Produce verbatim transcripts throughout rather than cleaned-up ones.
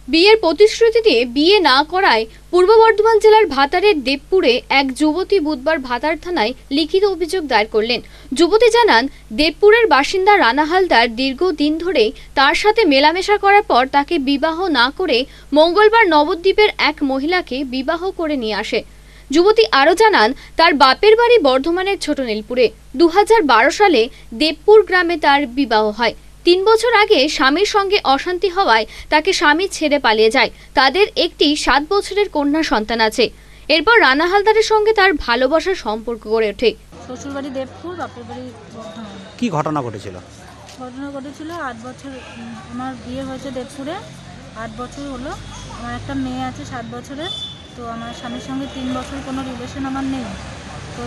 বিয়ের প্রতিশ্রুতি দিয়ে বিয়ে না করায় পূর্ব বর্ধমান জেলার ভাতারের দেবপুরে এক যুবতী বুধবার ভাতার থানায় লিখিত অভিযোগ দায়ের করলেন। যুবতী জানান, দেবপুরের বাসিন্দা রানা হালদার দীর্ঘদিন ধরে তার সাথে মেলামেশা করার পর তাকে বিবাহ না করে মঙ্গলবার নবদ্বীপের এক মহিলাকে বিবাহ করে নিয়ে আসে। যুবতী আরও জানান, তার বাপের বাড়ি বর্ধমানের ছোট নীলপুরে। দু হাজার বারো সালে দেবপুর গ্রামে তার বিবাহ হয়। তিন বছর আগে স্বামীর সঙ্গে অশান্তি হওয়ায় তাকে স্বামী ছেড়ে পালিয়ে যায়। তাদের একটি সাত বছরের কন্যা সন্তান আছে। এরপর রানা হালদারের সঙ্গে তার ভালোবাসার সম্পর্ক গড়ে ওঠে। শ্বশুরবাড়ি দেবপুর, বাপের বাড়ি বর্ধমান। কি ঘটনা ঘটেছিল? ঘটনা ঘটেছিল আট বছর আমার বিয়ে হয়েছে দেবপুরে, আট বছর হলো। আমার একটা মেয়ে আছে সাত বছরের। তো আমার স্বামীর সঙ্গে তিন বছর কোনো রিলেশন আমার নেই। তো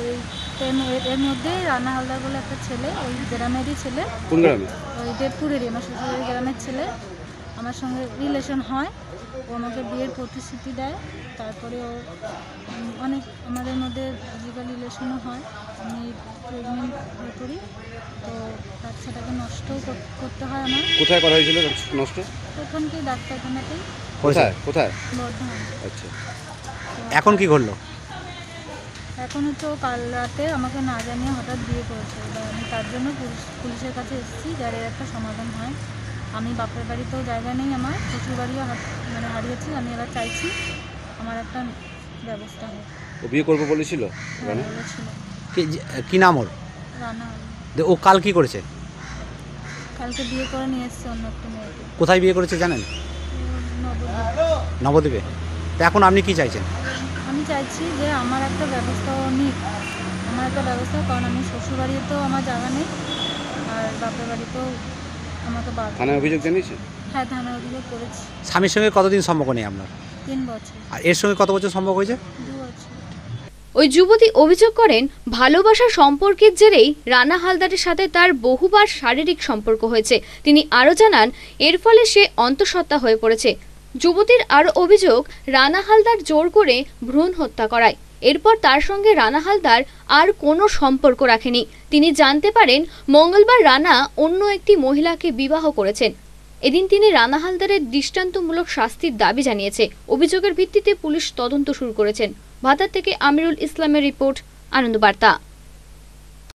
এর মধ্যে রানা হালদার বলে একটা ছেলে, ওই গ্রামেরই ছেলে, কোন গ্রামে? ওই দেবপুরেরই, আমার শ্বশুরবাড়ির গ্রামের ছেলে, আমার সঙ্গে রিলেশন হয়। ও আমাকে বিয়ের প্রতিশ্রুতি দেয়। তারপরে ও অনেক আমাদের মধ্যে ফিজিক্যাল রিলেশনও হয়। আমি প্রেগনেন্ট হয়ে পড়ি। তো বাচ্চাটাকে নষ্টও করতে হয় আমার। কোথায় করা হয়েছিল নষ্ট? ওখানকে ডাক্তারখানাতেই। কোথায় কোথায়? বর্ধমান। আচ্ছা, এখন কি করলো? এখন হচ্ছে ও কাল রাতে আমাকে না জানিয়ে হঠাৎ বিয়ে করেছে। এবার আমি তার জন্য পুলিশ পুলিশের কাছে এসেছি, যার এর একটা সমাধান হয়। আমি বাপের বাড়িতেও জায়গা নেই, আমার শ্বশুর বাড়িও মানে হারিয়েছি। আমি এবার চাইছি আমার একটা ব্যবস্থা হোক। ও বিয়ে করবো বলেছিল? বলেছিল। কি নাম ওর? রানা। ও কাল কি করেছে? কালকে বিয়ে করে নিয়ে এসছে অন্য একটা মেয়েকে। কোথায় বিয়ে করেছে জানেন? নবদ্বীপ। নবদ্বীপে। তো এখন আপনি কি চাইছেন? আমি চাইছি যে আমার একটা ব্যবস্থা নিক, আমার একটা ব্যবস্থা, কারণ আমি শ্বশুর বাড়িতেও আমার জায়গা নেই, আর বাপের বাড়িতেও আমাকে বাধা। থানায় অভিযোগ জানিয়েছে? হ্যাঁ, থানায় অভিযোগ করেছি। স্বামীর সঙ্গে কতদিন সম্পর্ক নেই আপনার? তিন বছর। আর এর সঙ্গে কত বছর সম্পর্ক হয়েছে? দু বছর। ওই যুবতী অভিযোগ করেন, ভালোবাসার সম্পর্কের জেরেই রানা হালদারের সাথে তার বহুবার শারীরিক সম্পর্ক হয়েছে। তিনি আরও জানান, এর ফলে সে অন্তঃসত্ত্বা হয়ে পড়েছে। যুবতীর আরও অভিযোগ, রানা হালদার জোর করে ভ্রূণ হত্যা করায়। এরপর তার সঙ্গে রানা হালদার আর কোনো সম্পর্ক রাখেনি। তিনি জানতে পারেন মঙ্গলবার রানা অন্য একটি মহিলাকে বিবাহ করেছেন। এদিন তিনি রানা হালদারের দৃষ্টান্তমূলক শাস্তির দাবি জানিয়েছে। অভিযোগের ভিত্তিতে পুলিশ তদন্ত শুরু করেছেন। ভাতার থেকে আমিরুল ইসলামের রিপোর্ট, আনন্দ বার্তা।